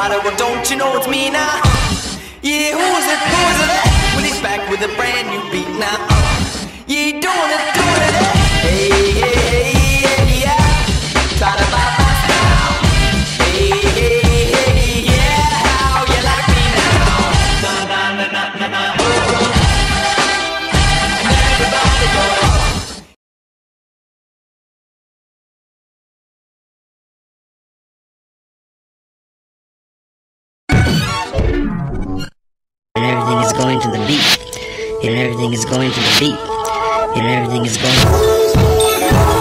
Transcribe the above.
party, well don't you know it's me now? Yeah, who's it, well he's back with a brand new beat now. Yeah, doing it, hey, hey, hey, hey, yeah. Try to buy my style. Hey, hey, hey, yeah, how you like me now? Na na na na na na. And everybody go. And everything is going to the beat. And everything is going to the beat. And everything is going.